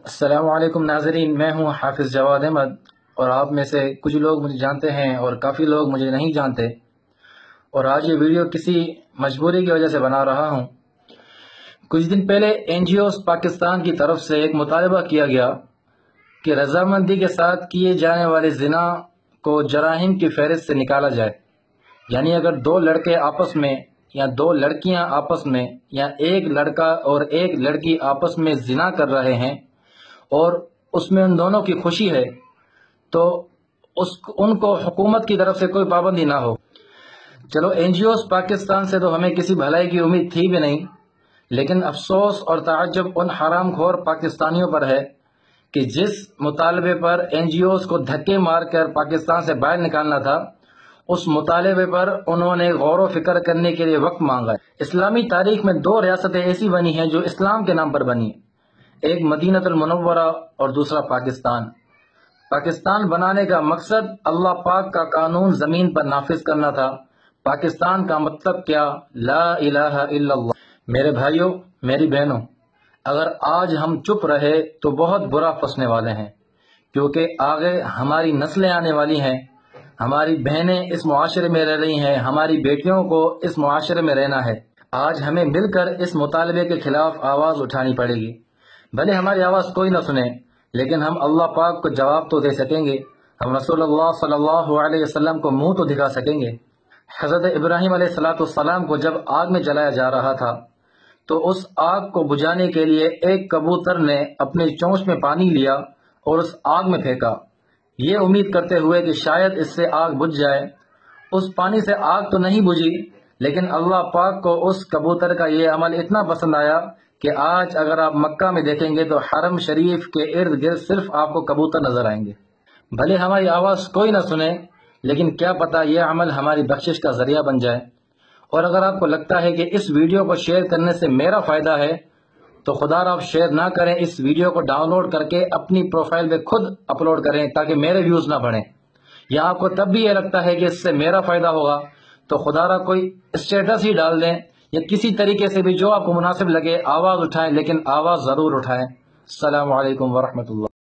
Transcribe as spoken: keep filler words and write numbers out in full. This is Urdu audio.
السلام علیکم ناظرین، میں ہوں حافظ جواد احمد، اور آپ میں سے کچھ لوگ مجھے جانتے ہیں اور کافی لوگ مجھے نہیں جانتے، اور آج یہ ویڈیو کسی مجبوری کی وجہ سے بنا رہا ہوں۔ کچھ دن پہلے این جی اوز پاکستان کی طرف سے ایک مطالبہ کیا گیا کہ رضامندی کے ساتھ کیے جانے والے زنا کو جرائم کی فہرست سے نکالا جائے، یعنی اگر دو لڑکے آپس میں یا دو لڑکیاں آپس میں یا ایک لڑکا اور ایک لڑکی آپس میں زنا کر رہے ہیں اور اس میں ان دونوں کی خوشی ہے تو اس ان کو حکومت کی طرف سے کوئی پابندی نہ ہو۔ چلو این جی اوز پاکستان سے تو ہمیں کسی بھلائی کی امید تھی بھی نہیں، لیکن افسوس اور تعجب ان حرام خور پاکستانیوں پر ہے کہ جس مطالبے پر این جی اوز کو دھکے مار کر پاکستان سے باہر نکالنا تھا، اس مطالبے پر انہوں نے غور و فکر کرنے کے لیے وقت مانگا ہے۔ اسلامی تاریخ میں دو ریاستیں ایسی بنی ہیں جو اسلام کے نام پر بنی ہیں، ایک مدینہ المنورہ اور دوسرا پاکستان۔ پاکستان بنانے کا مقصد اللہ پاک کا قانون زمین پر نافذ کرنا تھا۔ پاکستان کا مطلب کیا؟ لا الہ الا اللہ۔ میرے بھائیوں، میری بہنوں، اگر آج ہم چپ رہے تو بہت برا پھنسنے والے ہیں، کیونکہ آگے ہماری نسلیں آنے والی ہیں، ہماری بہنیں اس معاشرے میں رہ رہی ہیں، ہماری بیٹیوں کو اس معاشرے میں رہنا ہے۔ آج ہمیں مل کر اس مطالبے کے خلاف آواز اٹھانی پڑے گی۔ بھلے ہماری آواز کوئی نہ سنے، لیکن ہم اللہ پاک کو جواب تو دے سکیں گے، ہم رسول اللہ صلی اللہ علیہ وسلم کو منہ تو دکھا سکیں گے۔ حضرت ابراہیم علیہ الصلوۃ والسلام کو جب آگ میں جلایا جا رہا تھا تو اس آگ کو بجھانے کے لیے ایک کبوتر نے اپنے چونچ میں پانی لیا اور اس آگ میں پھینکا، یہ امید کرتے ہوئے کہ شاید اس سے آگ بجھ جائے۔ اس پانی سے آگ تو نہیں بجھی، لیکن اللہ پاک کو اس کبوتر کا یہ عمل اتنا پسند آیا کہ آج اگر آپ مکہ میں دیکھیں گے تو حرم شریف کے ارد گرد صرف آپ کو کبوتر نظر آئیں گے۔ بھلے ہماری آواز کوئی نہ سنے، لیکن کیا پتہ یہ عمل ہماری بخشش کا ذریعہ بن جائے۔ اور اگر آپ کو لگتا ہے کہ اس ویڈیو کو شیئر کرنے سے میرا فائدہ ہے تو خدا را آپ شیئر نہ کریں، اس ویڈیو کو ڈاؤن لوڈ کر کے اپنی پروفائل پہ خود اپلوڈ کریں تاکہ میرے ویوز نہ بڑھیں۔ یا آپ کو تب بھی یہ لگتا ہے کہ اس سے میرا فائدہ ہوگا تو خدا را کوئی اسٹیٹس ہی ڈال دیں، یا کسی طریقے سے بھی جو آپ کو مناسب لگے آواز اٹھائیں، لیکن آواز ضرور اٹھائیں۔ السلام علیکم ورحمۃ اللہ۔